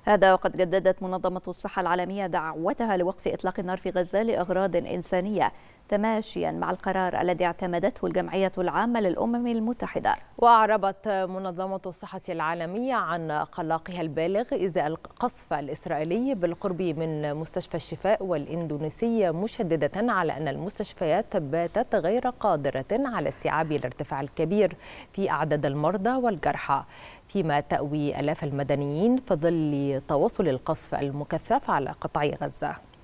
هذا وقد جددت منظمة الصحة العالمية دعوتها لوقف إطلاق النار في غزة لأغراض إنسانية، تماشيا مع القرار الذي اعتمدته الجمعية العامة للأمم المتحدة. وأعربت منظمة الصحة العالمية عن قلقها البالغ إزاء القصف الإسرائيلي بالقرب من مستشفى الشفاء والإندونيسية، مشددة على أن المستشفيات باتت غير قادرة على استيعاب الارتفاع الكبير في أعداد المرضى والجرحى، فيما تأوي آلاف المدنيين في ظل تواصل القصف المكثف على قطاع غزة.